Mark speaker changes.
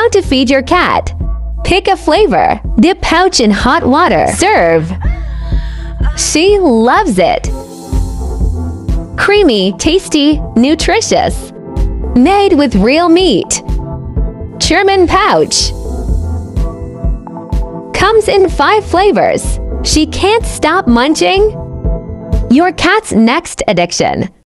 Speaker 1: How to feed your cat. Pick a flavor. Dip pouch in hot water. Serve. She loves it. Creamy, tasty, nutritious. Made with real meat. Cherman Pouch. Comes in 5 flavors. She can't stop munching. Your cat's next addiction.